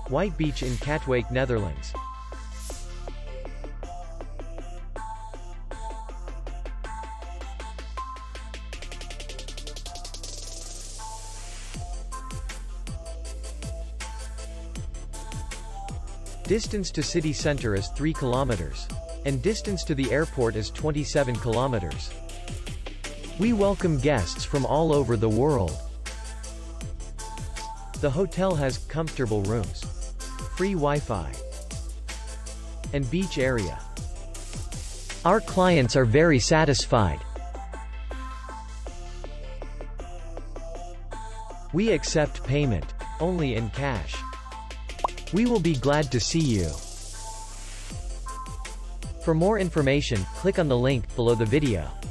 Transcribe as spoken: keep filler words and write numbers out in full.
Whitebeach in Katwijk, Netherlands. Distance to city center is three kilometers. And distance to the airport is twenty-seven kilometers. We welcome guests from all over the world. The hotel has comfortable rooms, free Wi-Fi, and beach area. Our clients are very satisfied. We accept payment only in cash. We will be glad to see you. For more information, click on the link below the video.